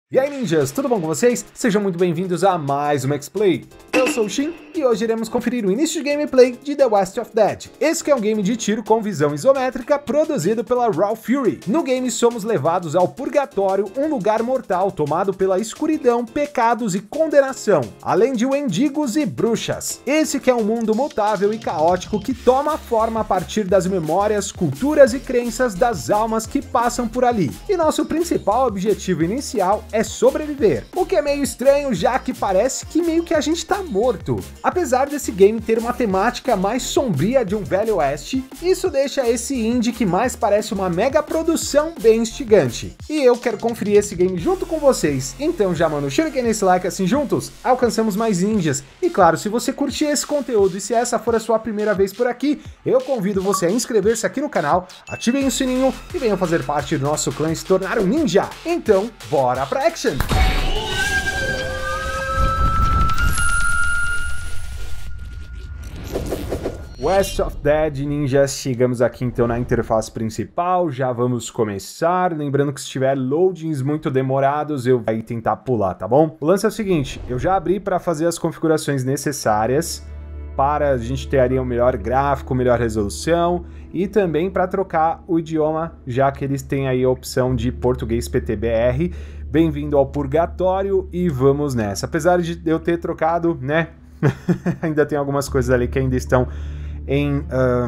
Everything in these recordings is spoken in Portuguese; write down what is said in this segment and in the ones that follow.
E aí ninjas, tudo bom com vocês? Sejam muito bem-vindos a mais um X-Play. Eu sou o Shin e hoje iremos conferir o início de gameplay de The West of Dead. Esse que é um game de tiro com visão isométrica produzido pela Raw Fury. No game somos levados ao Purgatório, um lugar mortal tomado pela escuridão, pecados e condenação, além de mendigos e bruxas. Esse que é um mundo mutável e caótico que toma forma a partir das memórias, culturas e crenças das almas que passam por ali. E nosso principal objetivo inicial é sobreviver, o que é meio estranho já que parece que meio que a gente tá morto. Apesar desse game ter uma temática mais sombria de um velho oeste, isso deixa esse indie que mais parece uma mega produção bem instigante. E eu quero conferir esse game junto com vocês, então já manda o shuriken nesse like, assim juntos alcançamos mais ninjas. E claro, se você curtir esse conteúdo e se essa for a sua primeira vez por aqui, eu convido você a inscrever-se aqui no canal, ativem o sininho e venham fazer parte do nosso clã e se tornar um ninja. Então, bora pra action! West of Dead, ninjas, chegamos aqui então na interface principal, já vamos começar, lembrando que se tiver loadings muito demorados eu vou tentar pular, tá bom? O lance é o seguinte, eu já abri para fazer as configurações necessárias para a gente ter ali um melhor gráfico, melhor resolução e também para trocar o idioma, já que eles têm aí a opção de português PTBR. Bem-vindo ao Purgatório e vamos nessa. Apesar de eu ter trocado, né, ainda tem algumas coisas ali que ainda estão em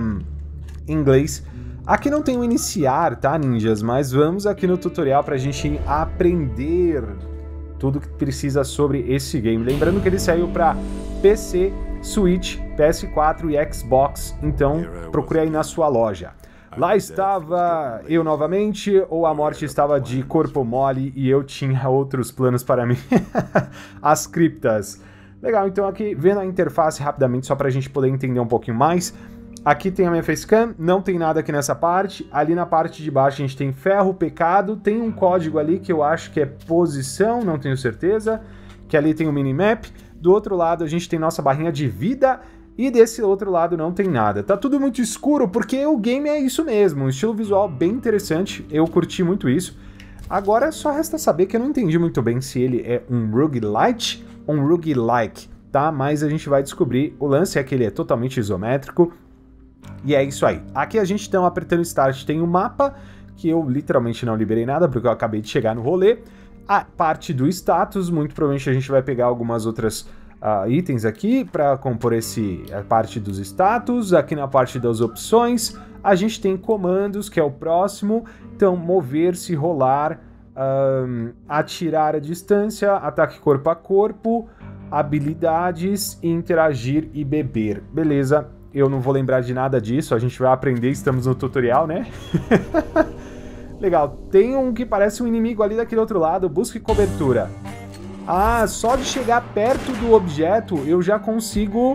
inglês. Aqui não tem o iniciar, tá, ninjas? Mas vamos aqui no tutorial pra gente aprender tudo que precisa sobre esse game. Lembrando que ele saiu para PC, Switch, PS4 e Xbox, então procure aí na sua loja. Lá estava eu novamente, ou a morte estava de corpo mole e eu tinha outros planos para mim. As criptas. Legal, então aqui vendo a interface rapidamente só pra gente poder entender um pouquinho mais. Aqui tem a minha facecam, não tem nada aqui nessa parte. Ali na parte de baixo a gente tem ferro, pecado, tem um código ali que eu acho que é posição, não tenho certeza. Que ali tem o minimap. Do outro lado a gente tem nossa barrinha de vida e desse outro lado não tem nada. Tá tudo muito escuro porque o game é isso mesmo, um estilo visual bem interessante, eu curti muito isso. Agora só resta saber que eu não entendi muito bem se ele é um roguelite um roguelike, tá? Mas a gente vai descobrir. O lance é que ele é totalmente isométrico. E é isso aí. Aqui a gente tá apertando Start, tem um mapa, que eu literalmente não liberei nada, porque eu acabei de chegar no rolê. A parte do status, muito provavelmente a gente vai pegar algumas outras itens aqui para compor a parte dos status. Aqui na parte das opções, a gente tem comandos, que é o próximo. Então, mover-se, rolar, atirar à distância, ataque corpo a corpo, habilidades, interagir e beber. Beleza, eu não vou lembrar de nada disso, a gente vai aprender, estamos no tutorial, né? Legal, tem um que parece um inimigo ali daquele outro lado, busque cobertura. Ah, só de chegar perto do objeto eu já consigo...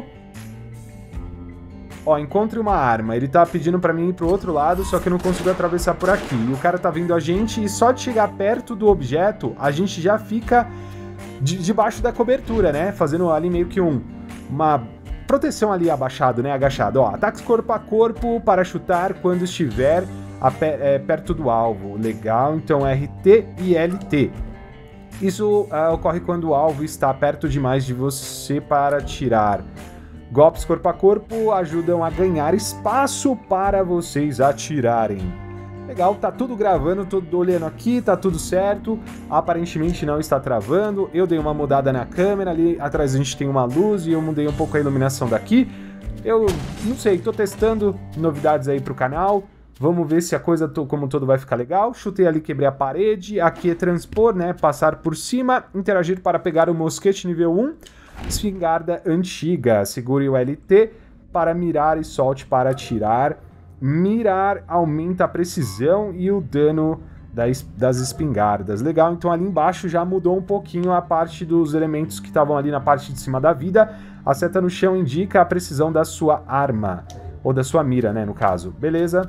Ó, encontre uma arma. Ele tá pedindo pra mim ir pro outro lado, só que eu não consigo atravessar por aqui. E o cara tá vindo a gente e só de chegar perto do objeto, a gente já fica debaixo da cobertura, né? Fazendo ali meio que uma proteção ali abaixado, né? Agachado. Ó, ataques corpo a corpo para chutar quando estiver perto do alvo. Legal, então RT e LT. Isso ocorre quando o alvo está perto demais de você para atirar. Golpes corpo a corpo ajudam a ganhar espaço para vocês atirarem. Legal, tá tudo gravando, tô olhando aqui, tá tudo certo. Aparentemente não está travando. Eu dei uma mudada na câmera, ali atrás a gente tem uma luz e eu mudei um pouco a iluminação daqui. Eu não sei, tô testando novidades aí pro canal. Vamos ver se a coisa como um todo vai ficar legal. Chutei ali, quebrei a parede. Aqui é transpor, né? Passar por cima. Interagir para pegar o mosquete nível 1. Espingarda antiga, segure o LT para mirar e solte para atirar. Mirar aumenta a precisão e o dano das espingardas. Legal, então ali embaixo já mudou um pouquinho a parte dos elementos que estavam ali na parte de cima da vida. A seta no chão indica a precisão da sua arma, ou da sua mira, né, no caso. Beleza.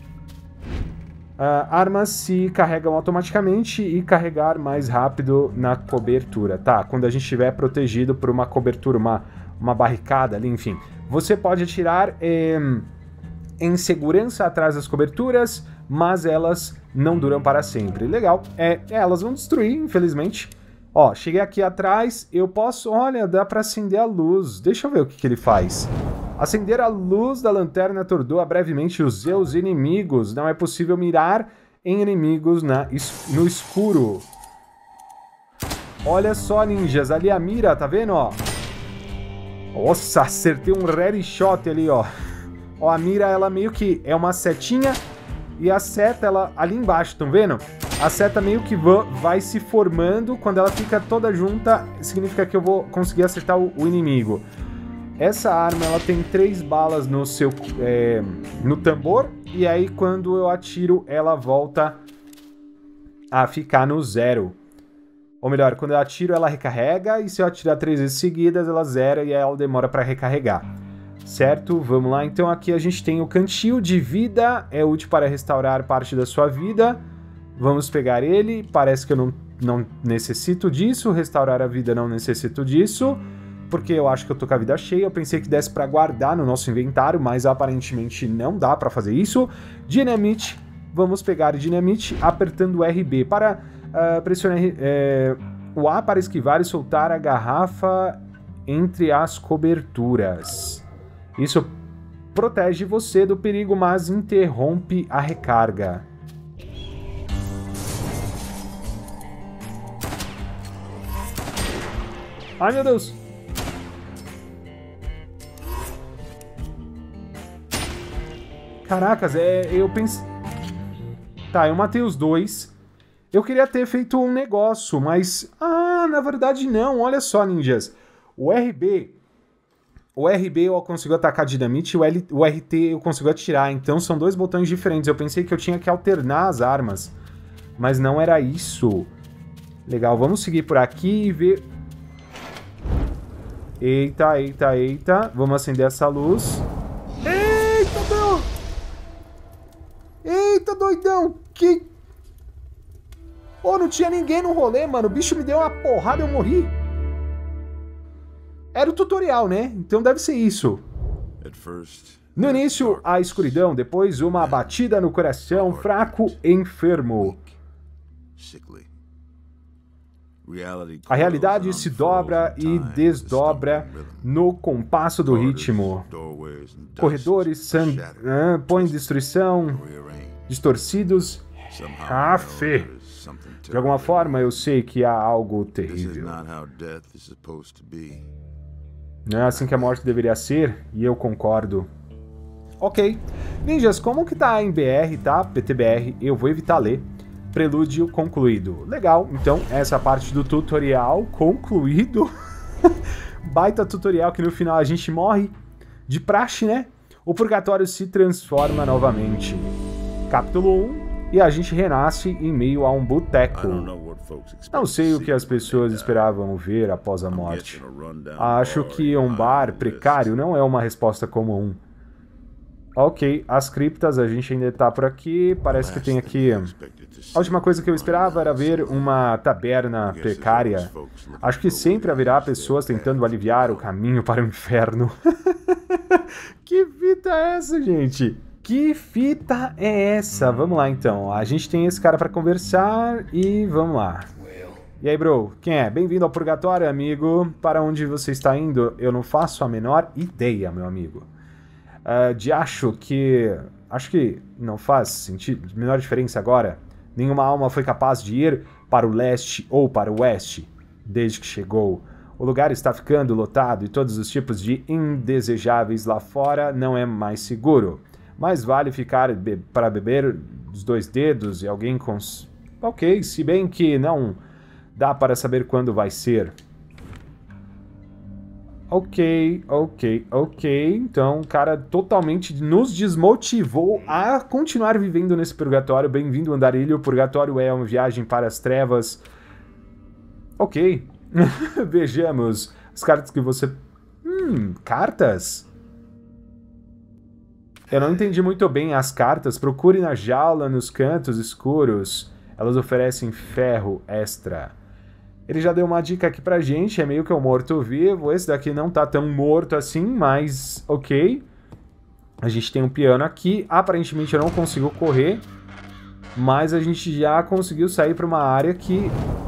Armas se carregam automaticamente e carregar mais rápido na cobertura. Tá, quando a gente estiver protegido por uma cobertura, uma barricada ali, enfim. Você pode atirar em segurança atrás das coberturas, mas elas não duram para sempre. Legal, elas vão destruir, infelizmente. Ó, cheguei aqui atrás, eu posso... Olha, dá para acender a luz. Deixa eu ver o que ele faz. Acender a luz da lanterna atordoa brevemente os seus inimigos. Não é possível mirar em inimigos no escuro. Olha só, ninjas, ali a mira, tá vendo, ó? Nossa, acertei um ready shot ali, ó. Ó, a mira, ela meio que é uma setinha e a seta, ela ali embaixo, estão vendo? A seta meio que vai se formando, quando ela fica toda junta, significa que eu vou conseguir acertar o inimigo. Essa arma, ela tem 3 balas no tambor, e aí quando eu atiro, ela volta a ficar no 0. Ou melhor, quando eu atiro, ela recarrega, e se eu atirar 3 vezes seguidas, ela zera e aí ela demora para recarregar. Certo? Vamos lá. Então aqui a gente tem o cantil de vida, é útil para restaurar parte da sua vida. Vamos pegar ele, parece que eu não necessito disso, restaurar a vida não necessito disso, porque eu acho que eu tô com a vida cheia. Eu pensei que desse para guardar no nosso inventário, mas aparentemente não dá para fazer isso. Dinamite, vamos pegar dinamite apertando o RB para... pressione o A para esquivar e soltar a garrafa entre as coberturas. Isso protege você do perigo, mas interrompe a recarga. Ai, meu Deus! Caracas, eu pensei... Tá, eu matei os 2. Eu queria ter feito um negócio, mas... Ah, na verdade não. Olha só, ninjas. O RB eu consigo atacar dinamite e o RT eu consigo atirar. Então são 2 botões diferentes. Eu pensei que eu tinha que alternar as armas. Mas não era isso. Legal, vamos seguir por aqui e ver... Eita, eita, eita. Vamos acender essa luz. Eita, não! Eita, doidão! Que... Oh, não tinha ninguém no rolê, mano. O bicho me deu uma porrada e eu morri. Era o tutorial, né? Então deve ser isso. No início, a escuridão. Depois, uma batida no coração, fraco e enfermo. A realidade se dobra e desdobra no compasso do ritmo. Corredores põem destruição, distorcidos. Afe. De alguma forma, eu sei que há algo terrível. Não é assim que a morte deveria ser, e eu concordo. Ok. Ninjas, como que tá em BR, tá? PTBR, eu vou evitar ler. Prelúdio concluído. Legal, então essa parte do tutorial concluído. Baita tutorial que no final a gente morre de praxe, né? O purgatório se transforma novamente. Capítulo 1. E a gente renasce em meio a um boteco. Não sei o que as pessoas esperavam ver após a morte. Acho que um bar precário não é uma resposta comum. Ok, as criptas, a gente ainda tá por aqui. Parece que tem aqui... A última coisa que eu esperava era ver uma taberna precária. Acho que sempre haverá pessoas tentando aliviar o caminho para o inferno. Que fita é essa, gente? Que fita é essa? Vamos lá, então. A gente tem esse cara para conversar e vamos lá. E aí, bro? Quem é? Bem-vindo ao Purgatório, amigo. Para onde você está indo? Eu não faço a menor ideia, meu amigo. Acho que não faz sentido, menor diferença agora. Nenhuma alma foi capaz de ir para o leste ou para o oeste desde que chegou. O lugar está ficando lotado e todos os tipos de indesejáveis lá fora não é mais seguro. Mais vale ficar para beber os 2 dedos e alguém com... Ok, se bem que não dá para saber quando vai ser. Ok. Então, o cara totalmente nos desmotivou a continuar vivendo nesse purgatório. Bem-vindo, Andarilho. O purgatório é uma viagem para as trevas. Ok. Vejamos as cartas que você... cartas? Eu não entendi muito bem as cartas. Procure na jaula nos cantos escuros. Elas oferecem ferro extra. Ele já deu uma dica aqui pra gente. É meio que um morto-vivo. Esse daqui não tá tão morto assim, mas ok. A gente tem um piano aqui. Aparentemente eu não consigo correr. Mas a gente já conseguiu sair para uma área que...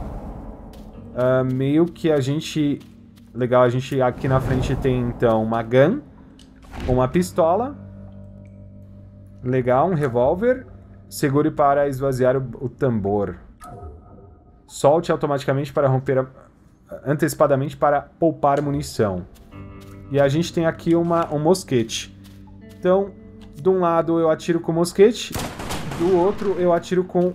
meio que a gente... Legal, a gente aqui na frente tem, então, uma gun, uma pistola. Legal, um revólver. Segure para esvaziar o tambor. Solte automaticamente para romper antecipadamente para poupar munição. E a gente tem aqui um mosquete. Então, de um lado eu atiro com o mosquete, do outro eu atiro com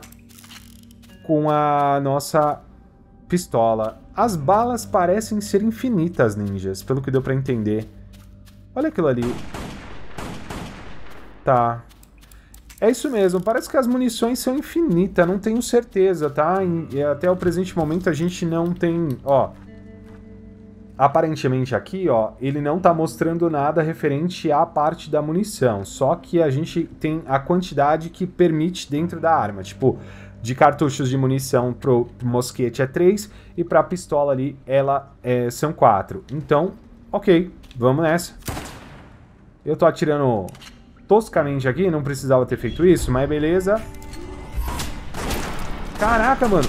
a nossa pistola. As balas parecem ser infinitas, ninjas, pelo que deu pra entender. Olha aquilo ali. Tá. É isso mesmo, parece que as munições são infinitas, não tenho certeza, tá? Até o presente momento a gente não tem... Ó, aparentemente aqui, ó, ele não tá mostrando nada referente à parte da munição, só que a gente tem a quantidade que permite dentro da arma, tipo, de cartuchos de munição pro mosquete é 3 e pra pistola ali são 4. Então, ok, vamos nessa. Eu tô atirando toscamente aqui, não precisava ter feito isso, mas beleza. Caraca, mano.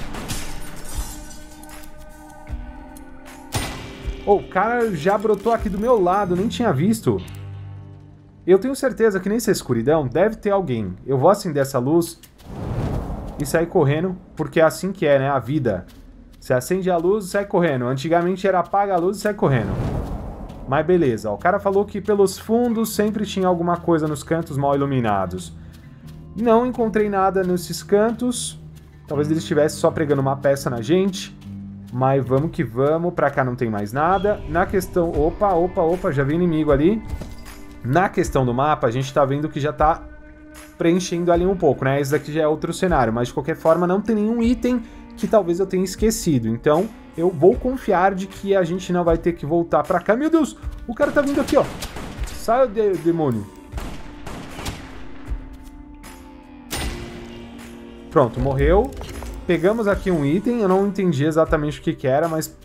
Oh, o cara já brotou aqui do meu lado, nem tinha visto. Eu tenho certeza que nessa escuridão deve ter alguém. Eu vou acender essa luz e sair correndo, porque é assim que é, né? A vida. Você acende a luz e sai correndo. Antigamente era apaga a luz e sai correndo. Mas beleza, ó, o cara falou que pelos fundos sempre tinha alguma coisa nos cantos mal iluminados. Não encontrei nada nesses cantos. Talvez ele estivesse só pregando uma peça na gente. Mas vamos que vamos, pra cá não tem mais nada. Na questão... Opa, já vi inimigo ali. Na questão do mapa, a gente tá vendo que já tá preenchendo ali um pouco, né? Esse daqui já é outro cenário, mas de qualquer forma não tem nenhum item que talvez eu tenha esquecido. Então, eu vou confiar de que a gente não vai ter que voltar pra cá. Meu Deus, o cara tá vindo aqui, ó. Sai, demônio. Pronto, morreu. Pegamos aqui um item, eu não entendi exatamente o que que era, mas...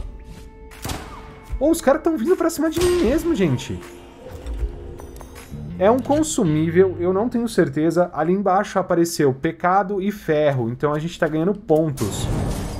Oh, os caras estão vindo pra cima de mim mesmo, gente. É um consumível, eu não tenho certeza. Ali embaixo apareceu pecado e ferro, então a gente tá ganhando pontos.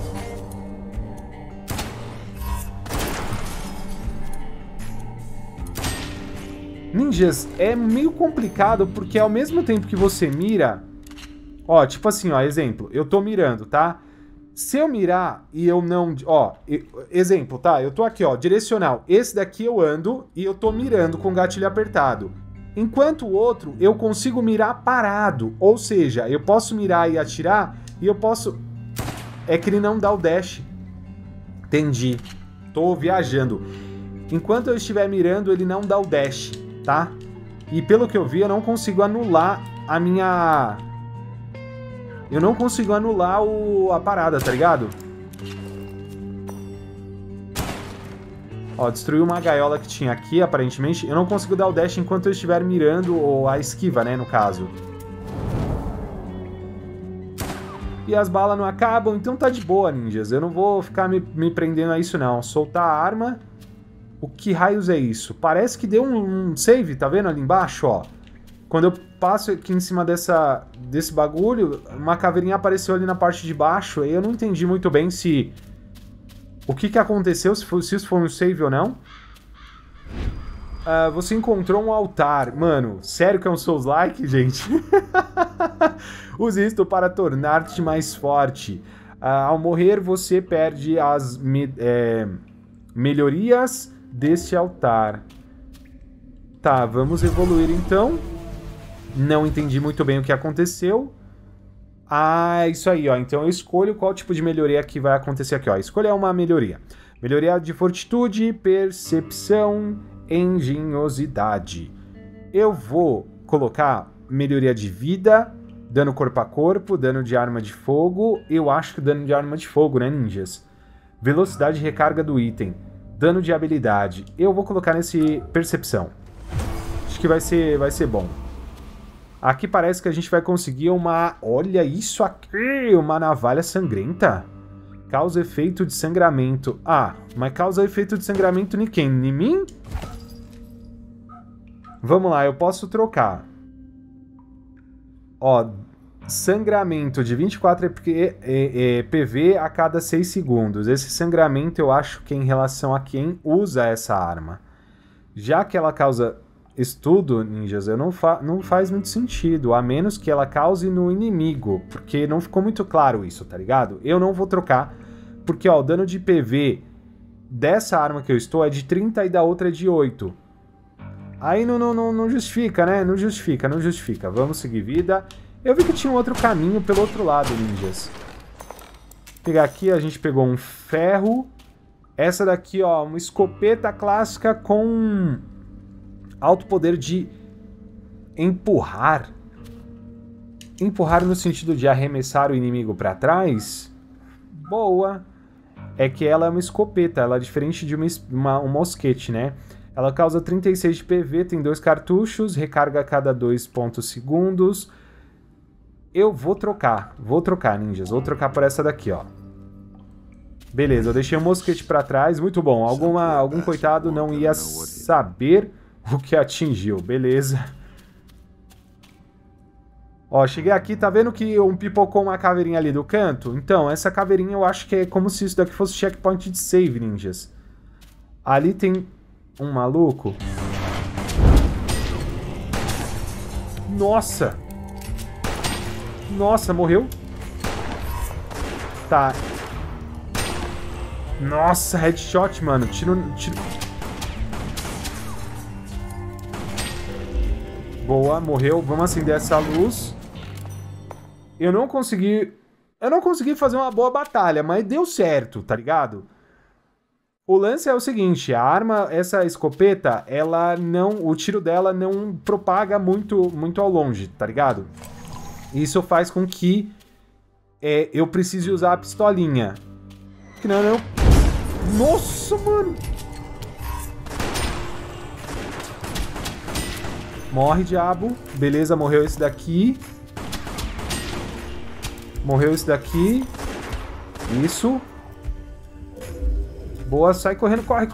Ninjas, é meio complicado porque ao mesmo tempo que você mira... Ó, tipo assim, ó, exemplo, eu tô mirando, tá? Se eu mirar e eu não... Ó, exemplo, tá? Eu tô aqui, ó, direcional. Esse daqui eu ando e eu tô mirando com o gatilho apertado. Enquanto o outro, eu consigo mirar parado. Ou seja, eu posso mirar e atirar e eu posso... É que ele não dá o dash. Entendi. Tô viajando. Enquanto eu estiver mirando, ele não dá o dash, tá? E pelo que eu vi, eu não consigo anular a minha... Eu não consigo anular a parada, tá ligado? Ó, destruiu uma gaiola que tinha aqui, aparentemente. Eu não consigo dar o dash enquanto eu estiver mirando, ou a esquiva, né, no caso. E as balas não acabam, então tá de boa, ninjas. Eu não vou ficar me prendendo a isso, não. Soltar a arma. O que raios é isso? Parece que deu um save, tá vendo ali embaixo, ó? Quando eu passo aqui em cima desse bagulho, uma caveirinha apareceu ali na parte de baixo, e eu não entendi muito bem se... O que aconteceu, se isso foi um save ou não. Você encontrou um altar. Mano, sério que é um Souls-like, gente? Use isto para tornar-te mais forte. Ao morrer, você perde as melhorias deste altar. Tá, vamos evoluir então. Não entendi muito bem o que aconteceu. Isso aí, ó. Então eu escolho qual tipo de melhoria que vai acontecer aqui, ó. Escolher uma melhoria. Melhoria de fortitude, percepção, engenhosidade. Eu vou colocar melhoria de vida, dano corpo a corpo, dano de arma de fogo. Eu acho que dano de arma de fogo, né, ninjas? Velocidade de recarga do item. Dano de habilidade. Eu vou colocar nesse percepção. Acho que vai ser bom. Aqui parece que a gente vai conseguir uma... Olha isso aqui! Uma navalha sangrenta. Causa efeito de sangramento. Mas causa efeito de sangramento em quem? Em mim? Vamos lá, eu posso trocar. Ó, Sangramento de 24 PV a cada 6 segundos. Esse sangramento eu acho que é em relação a quem usa essa arma. Já que ela causa estudo, ninjas, não faz muito sentido, a menos que ela cause no inimigo, porque não ficou muito claro isso, tá ligado? Eu não vou trocar, porque ó, o dano de PV dessa arma que eu estou é de 30 e da outra é de 8. Aí não justifica, né? Não justifica. Vamos seguir vida. Eu vi que tinha um outro caminho pelo outro lado, ninjas. Vou pegar aqui, a gente pegou um ferro. Essa daqui, ó, uma escopeta clássica com alto poder de empurrar. Empurrar no sentido de arremessar o inimigo para trás. Boa. É que ela é uma escopeta, ela é diferente de um mosquete, né? Ela causa 36 de PV, tem 2 cartuchos, recarga a cada 2 segundos. Eu vou trocar, ninjas. Vou trocar por essa daqui, ó. Beleza, eu deixei o mosquete pra trás, muito bom. Algum coitado não ia saber o que atingiu, beleza. Ó, cheguei aqui, tá vendo que pipocou uma caveirinha ali do canto? Então, essa caveirinha eu acho que é como se isso daqui fosse checkpoint de save, ninjas. Ali tem um maluco. Nossa! Nossa, morreu? Tá. Nossa, headshot, mano. Tiro... Boa, morreu. Vamos acender essa luz. Eu não consegui fazer uma boa batalha, mas deu certo, tá ligado? O lance é o seguinte, a arma, essa escopeta, o tiro dela não propaga muito ao longe, tá ligado? Isso faz com que eu precise usar a pistolinha. Que não... Nossa, mano! Morre, diabo. Beleza, morreu esse daqui. Morreu esse daqui. Isso. Boa, sai correndo, corre.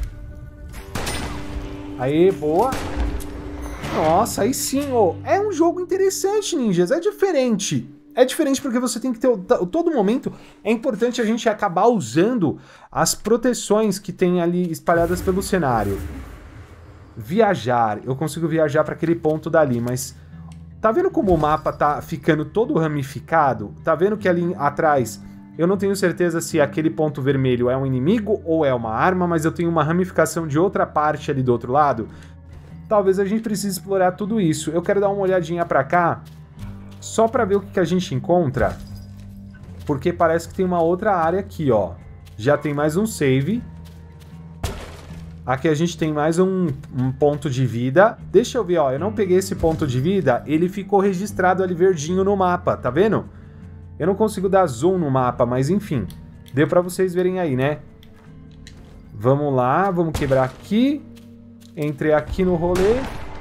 Aí, boa. Nossa, aí sim, ó. É um jogo interessante, ninjas. É diferente. É diferente porque você tem que ter... Todo momento é importante a gente acabar usando as proteções que tem ali espalhadas pelo cenário. Viajar. Eu consigo viajar para aquele ponto dali, mas... Tá vendo como o mapa tá ficando todo ramificado? Tá vendo que ali atrás... Eu não tenho certeza se aquele ponto vermelho é um inimigo ou é uma arma, mas eu tenho uma ramificação de outra parte ali do outro lado. Talvez a gente precise explorar tudo isso. Eu quero dar uma olhadinha pra cá, só pra ver o que a gente encontra. Porque parece que tem uma outra área aqui, ó. Já tem mais um save. Aqui a gente tem mais um ponto de vida. Deixa eu ver, ó. Eu não peguei esse ponto de vida. Ele ficou registrado ali verdinho no mapa, tá vendo? Eu não consigo dar zoom no mapa, mas enfim. Deu pra vocês verem aí, né? Vamos lá, vamos quebrar aqui. Entrei aqui no rolê.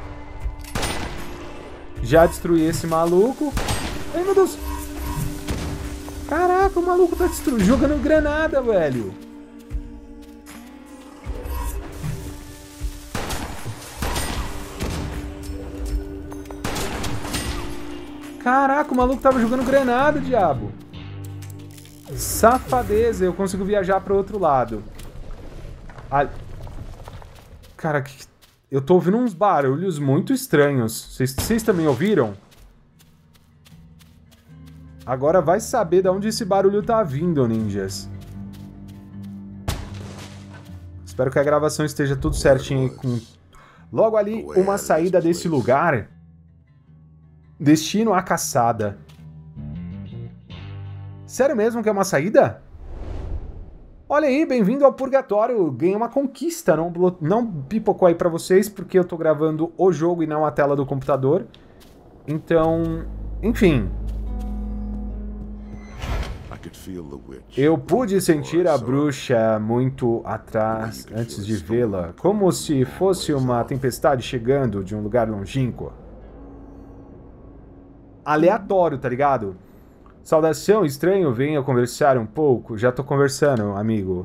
Já destruí esse maluco. Ai, meu Deus. Caraca, o maluco tá jogando granada, velho. Caraca, o maluco tava jogando granada, diabo. Safadeza, eu consigo viajar para outro lado. Cara, eu tô ouvindo uns barulhos muito estranhos. Vocês também ouviram? Agora vai saber de onde esse barulho tá vindo, ninjas. Espero que a gravação esteja tudo certinho aí com... Logo ali, uma saída desse lugar. Destino à caçada. Sério mesmo que é uma saída? Olha aí, bem-vindo ao Purgatório. Ganhei uma conquista. Não pipocou aí pra vocês, porque eu tô gravando o jogo e não a tela do computador. Então, enfim. Eu pude sentir a bruxa muito atrás antes de vê-la, como se fosse uma tempestade chegando de um lugar longínquo. Aleatório, tá ligado? Saudação, estranho, venha conversar um pouco. Já tô conversando, amigo.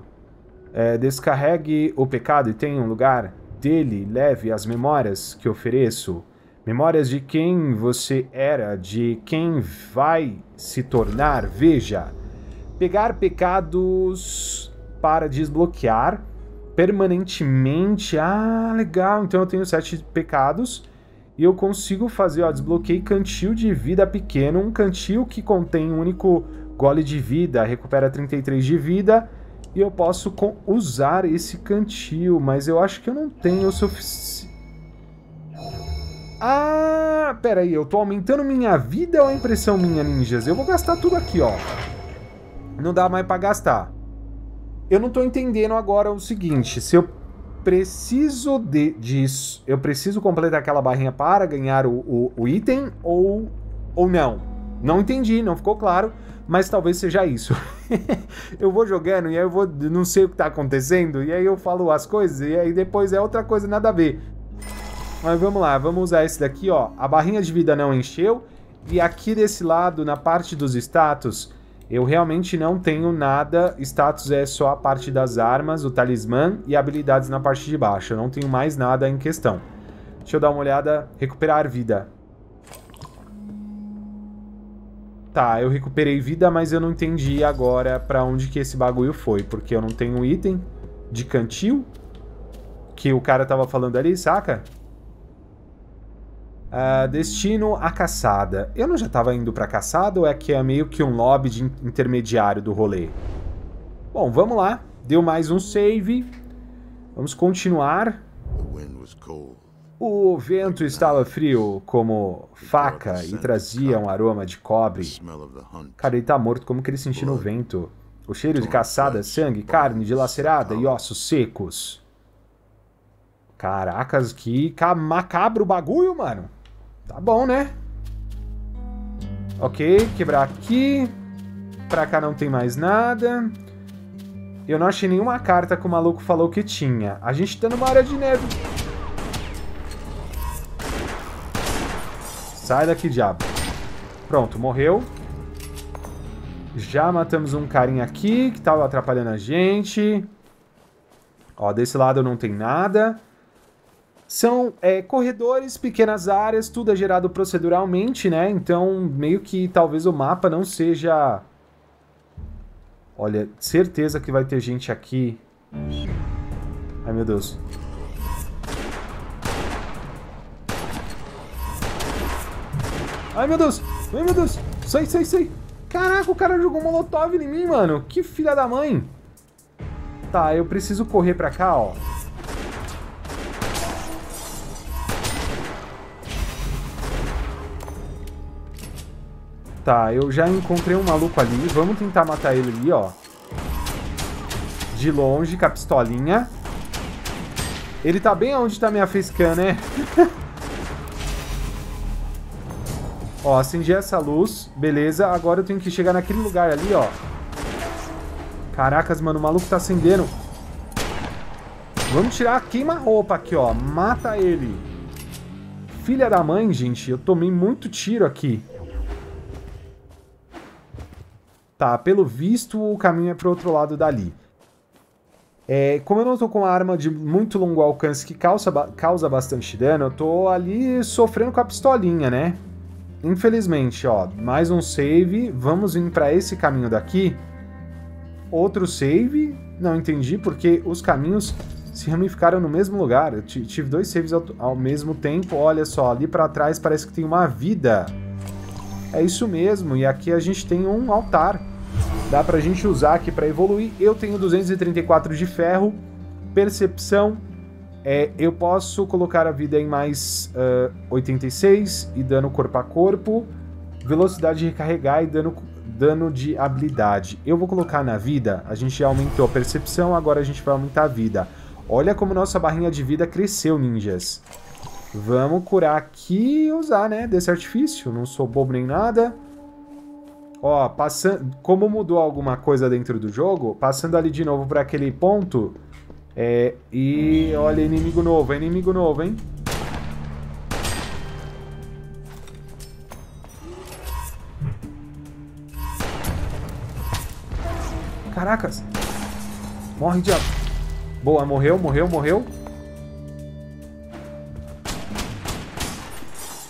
Descarregue o pecado e tenha um lugar dele, leve as memórias que ofereço. Memórias de quem você era, de quem vai se tornar. Veja. Pegar pecados para desbloquear permanentemente. Ah, legal. Então eu tenho 7 pecados e eu consigo fazer, ó, desbloqueio cantil de vida pequeno. Um cantil que contém um único gole de vida, recupera 33 de vida. E eu posso usar esse cantil, mas eu acho que eu não tenho o suficiente. Ah, pera aí, eu tô aumentando minha vida ou a impressão minha, ninjas? Eu vou gastar tudo aqui, ó. Não dá mais pra gastar. Eu não tô entendendo agora o seguinte, se eu preciso disso, eu preciso completar aquela barrinha para ganhar o item ou não? Não entendi, não ficou claro, mas talvez seja isso. Eu vou jogando e aí eu vou, não sei o que tá acontecendo, e aí eu falo as coisas, e aí depois é outra coisa, nada a ver. Mas vamos lá, vamos usar esse daqui, ó. A barrinha de vida não encheu. E aqui desse lado, na parte dos status, eu realmente não tenho nada. Status é só a parte das armas, o talismã e habilidades na parte de baixo. Eu não tenho mais nada em questão. Deixa eu dar uma olhada. Recuperar vida. Tá, eu recuperei vida, mas eu não entendi agora pra onde que esse bagulho foi. Porque eu não tenho item de cantil que o cara tava falando ali, saca? Destino à caçada. Eu não já estava indo para caçada ou é que é meio que um lobby de intermediário do rolê? Bom, vamos lá. Deu mais um save. Vamos continuar. O vento estava frio como faca e trazia um aroma de cobre. Cara, ele tá morto. Como que ele sentiu no vento? O cheiro de caçada, sangue, carne dilacerada e ossos secos. Caracas, que macabro o bagulho, mano. Tá bom, né? Ok, quebrar aqui. Pra cá não tem mais nada. Eu não achei nenhuma carta que o maluco falou que tinha. A gente tá numa área de neve. Sai daqui, diabo. Pronto, morreu. Já matamos um carinha aqui que tava atrapalhando a gente. Ó, desse lado não tem nada. São corredores, pequenas áreas, tudo é gerado proceduralmente, né? Então, meio que talvez o mapa não seja... Olha, certeza que vai ter gente aqui. Ai, meu Deus. Ai, meu Deus. Ai, meu Deus. Sai, sai, sai. Caraca, o cara jogou molotov em mim, mano. Que filha da mãe. Tá, eu preciso correr pra cá, ó. Tá, eu já encontrei um maluco ali. Vamos tentar matar ele ali, ó. De longe, com a pistolinha. Ele tá bem onde tá minha facecam, né? Ó, acendi essa luz. Beleza, agora eu tenho que chegar naquele lugar ali, ó. Caracas, mano, o maluco tá acendendo. Vamos tirar a queima-roupa aqui, ó. Mata ele. Filha da mãe, gente. Eu tomei muito tiro aqui. Tá, pelo visto o caminho é pro outro lado dali. Como eu não tô com uma arma de muito longo alcance que causa bastante dano, eu tô ali sofrendo com a pistolinha, né? Infelizmente, ó, mais um save. Vamos vir pra esse caminho daqui. Outro save. Não entendi porque os caminhos se ramificaram no mesmo lugar. Eu tive 2 saves ao mesmo tempo. Olha só, ali pra trás parece que tem uma vida. É isso mesmo, e aqui a gente tem um altar. Dá pra gente usar aqui pra evoluir. Eu tenho 234 de ferro. Percepção. Eu posso colocar a vida em mais 86 e dano corpo a corpo. Velocidade de recarregar e dano de habilidade. Eu vou colocar na vida. A gente já aumentou a percepção, agora a gente vai aumentar a vida. Olha como nossa barrinha de vida cresceu, ninjas. Vamos curar aqui e usar, né, desse artifício. Não sou bobo nem nada. Ó, passando... Como mudou alguma coisa dentro do jogo, passando ali de novo para aquele ponto... E olha, inimigo novo, hein? Caracas! Morre, diabo! Boa, morreu.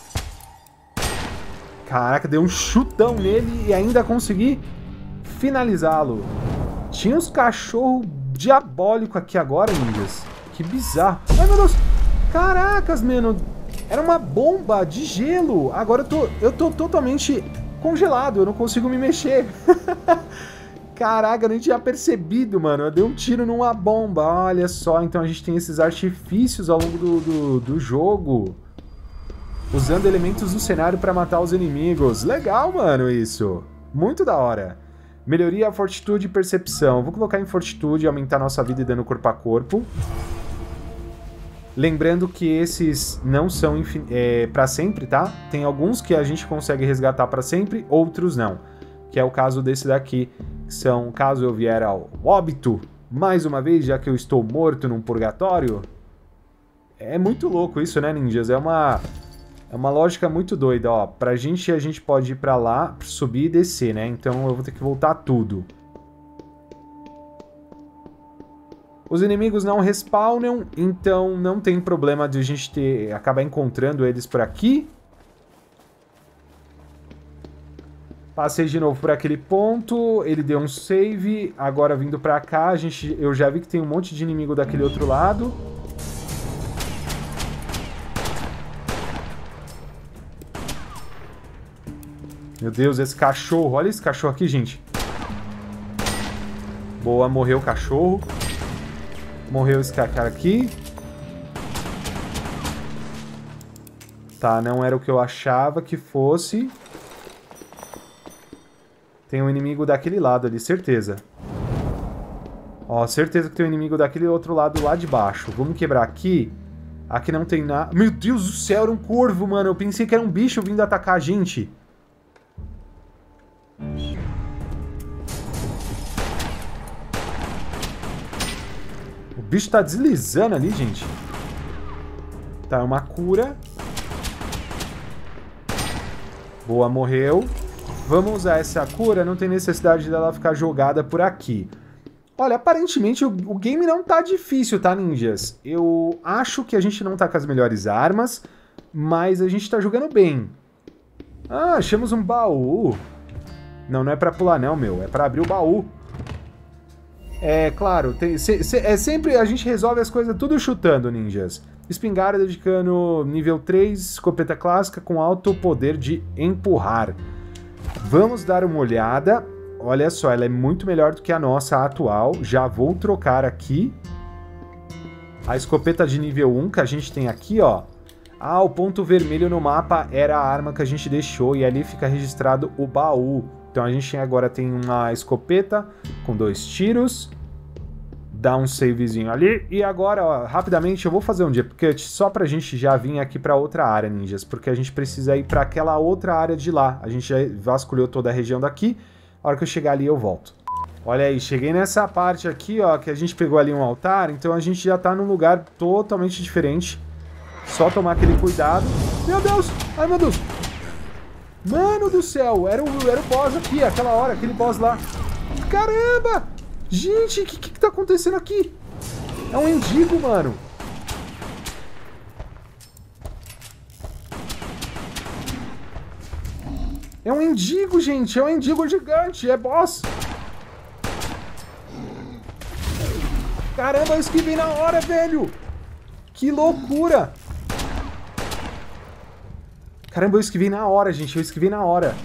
Caraca, deu um chutão nele e ainda consegui finalizá-lo. Tinha uns cachorros diabólicos aqui agora, ninjas. Que bizarro. Ai, meu Deus. Caracas, mano. Era uma bomba de gelo. Agora eu tô totalmente congelado. Eu não consigo me mexer. Caraca, eu nem tinha percebido, mano. Eu dei um tiro numa bomba. Olha só, então a gente tem esses artifícios ao longo do jogo. Usando elementos do cenário pra matar os inimigos. Legal, mano, isso. Muito da hora. Melhoria, fortitude e percepção. Vou colocar em fortitude, aumentar nossa vida e dano corpo a corpo. Lembrando que esses não são pra sempre, tá? Tem alguns que a gente consegue resgatar pra sempre, outros não. Que é o caso desse daqui, que são, caso eu vier ao óbito, mais uma vez, já que eu estou morto num purgatório. É muito louco isso, né, ninjas? É uma lógica muito doida, ó. A gente pode ir pra lá, subir e descer, né? Então eu vou ter que voltar tudo. Os inimigos não respawnam, então não tem problema de a gente acabar encontrando eles por aqui. Passei de novo por aquele ponto, ele deu um save, agora vindo pra cá, eu já vi que tem um monte de inimigo daquele outro lado. Meu Deus, esse cachorro, olha esse cachorro aqui, gente. Boa, morreu o cachorro. Morreu esse cara aqui. Tá, não era o que eu achava que fosse. Tem um inimigo daquele lado ali, certeza. Ó, certeza que tem um inimigo daquele outro lado lá de baixo. Vamos quebrar aqui. Aqui não tem nada. Meu Deus do céu, era um corvo, mano. Eu pensei que era um bicho vindo atacar a gente. O bicho tá deslizando ali, gente. Tá, uma cura. Boa, morreu. Vamos usar essa cura, não tem necessidade dela ficar jogada por aqui. Olha, aparentemente o game não tá difícil, tá, ninjas? Eu acho que a gente não tá com as melhores armas, mas a gente tá jogando bem. Ah, achamos um baú. Não, não é pra pular não, meu. É pra abrir o baú. É, claro, sempre a gente resolve as coisas tudo chutando, ninjas. Espingarda de cano nível 3, escopeta clássica com alto poder de empurrar. Vamos dar uma olhada. Olha só, ela é muito melhor do que a nossa atual. Já vou trocar aqui. A escopeta de nível 1 que a gente tem aqui, ó. Ah, o ponto vermelho no mapa era a arma que a gente deixou e ali fica registrado o baú. Então a gente agora tem uma escopeta com 2 tiros. Dá um savezinho ali. E agora, ó, rapidamente eu vou fazer um jump cut só pra gente já vir aqui pra outra área, ninjas. Porque a gente precisa ir pra aquela outra área de lá. A gente já vasculhou toda a região daqui. A hora que eu chegar ali eu volto. Olha aí, cheguei nessa parte aqui, ó, que a gente pegou ali um altar. Então a gente já tá num lugar totalmente diferente. Só tomar aquele cuidado. Meu Deus! Ai, meu Deus! Mano do céu! Era o boss aqui, aquela hora, aquele boss lá. Caramba! Gente, o que tá acontecendo aqui? É um mendigo, mano. É um mendigo, gente. É um mendigo gigante. É boss. Caramba, eu esquivei na hora, velho. Que loucura. Caramba, eu esquivei na hora, gente. Eu esquivei na hora.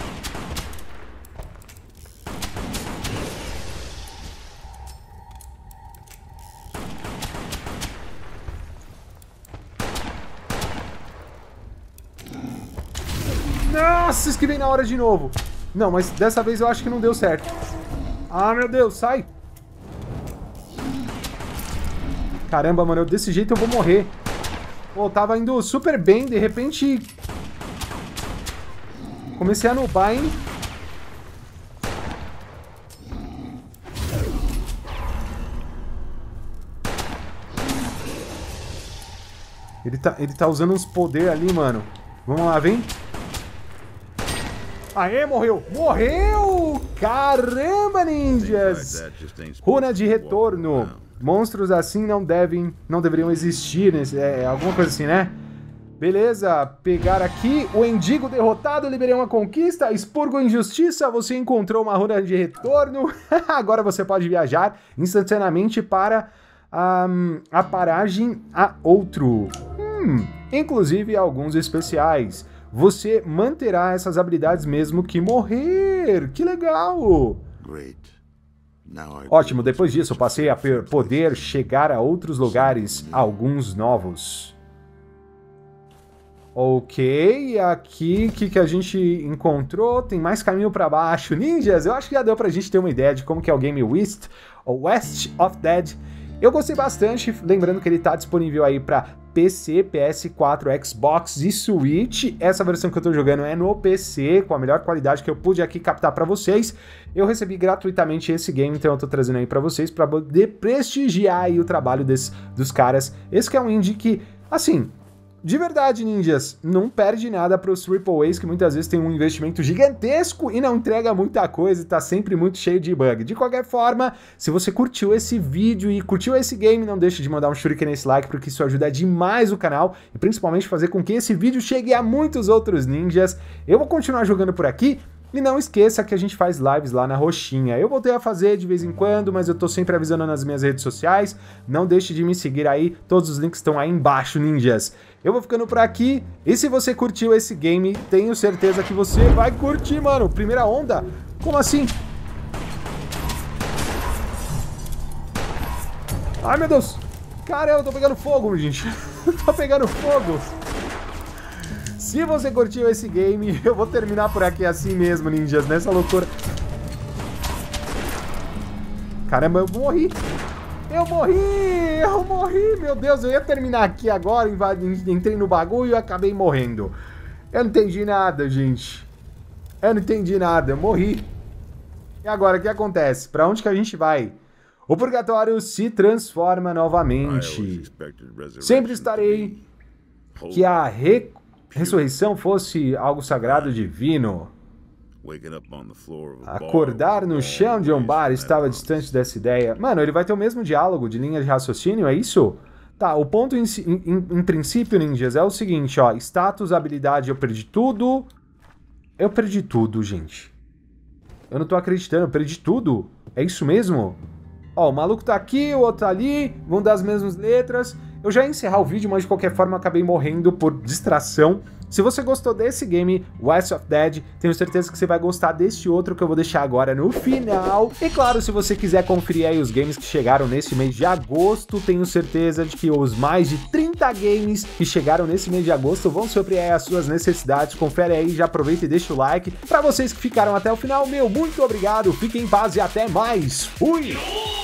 Nossa, esquivei na hora de novo. Não, mas dessa vez eu acho que não deu certo. Ah, meu Deus, sai. Caramba, mano, desse jeito eu vou morrer. Pô, tava indo super bem, de repente... Comecei a nubar, hein? Ele tá usando uns poderes ali, mano. Vamos lá, vem. Aê, morreu! Morreu! Caramba, ninjas! Runa de retorno. Monstros assim não deveriam existir, alguma coisa assim, né? Beleza, pegar aqui o Endigo derrotado, liberei uma conquista, expurgo a injustiça, você encontrou uma runa de retorno, agora você pode viajar instantaneamente para a paragem a outro. Inclusive alguns especiais. Você manterá essas habilidades mesmo que morrer, que legal! Ótimo, depois disso passei a poder chegar a outros lugares, alguns novos. Ok, aqui o que a gente encontrou? Tem mais caminho para baixo. Ninjas, eu acho que já deu pra gente ter uma ideia de como que é o game West of Dead. Eu gostei bastante, lembrando que ele tá disponível aí para PC, PS4, Xbox e Switch. Essa versão que eu tô jogando é no PC, com a melhor qualidade que eu pude aqui captar para vocês. Eu recebi gratuitamente esse game, então eu tô trazendo aí para vocês para poder prestigiar aí o trabalho dos caras. Esse que é um indie que, assim, de verdade, ninjas, não perde nada para os AAAs que muitas vezes tem um investimento gigantesco e não entrega muita coisa e tá sempre muito cheio de bug. De qualquer forma, se você curtiu esse vídeo e curtiu esse game, não deixe de mandar um shuriken nesse like, porque isso ajuda demais o canal e principalmente fazer com que esse vídeo chegue a muitos outros ninjas. Eu vou continuar jogando por aqui. E não esqueça que a gente faz lives lá na Roxinha. Eu voltei a fazer de vez em quando, mas eu tô sempre avisando nas minhas redes sociais. Não deixe de me seguir aí, todos os links estão aí embaixo, ninjas. Eu vou ficando por aqui, e se você curtiu esse game, tenho certeza que você vai curtir, mano. Primeira onda? Como assim? Ai, meu Deus. Caramba, eu tô pegando fogo, gente. Tô pegando fogo. Se você curtiu esse game, eu vou terminar por aqui assim mesmo, ninjas, nessa loucura. Caramba, eu morri. Eu morri, meu Deus, eu ia terminar aqui agora, entrei no bagulho e acabei morrendo. Eu não entendi nada, gente. Eu não entendi nada, eu morri. E agora, o que acontece? Pra onde que a gente vai? O purgatório se transforma novamente. Sempre estarei que a ressurreição fosse algo sagrado divino. Acordar no chão de um bar estava distante dessa ideia. Mano, ele vai ter o mesmo diálogo de linha de raciocínio, é isso? Tá, o ponto em princípio, ninjas, é o seguinte, ó. Status, habilidade, eu perdi tudo. Eu perdi tudo, gente. Eu não tô acreditando, eu perdi tudo. É isso mesmo? Ó, o maluco tá aqui, o outro tá ali, vão dar as mesmas letras. Eu já ia encerrar o vídeo, mas de qualquer forma eu acabei morrendo por distração. Se você gostou desse game, West of Dead, tenho certeza que você vai gostar deste outro que eu vou deixar agora no final. E claro, se você quiser conferir aí os games que chegaram nesse mês de agosto, tenho certeza de que os mais de 30 games que chegaram nesse mês de agosto vão suprir aí as suas necessidades. Confere aí, já aproveita e deixa o like. Para vocês que ficaram até o final, meu muito obrigado, fiquem em paz e até mais. Fui!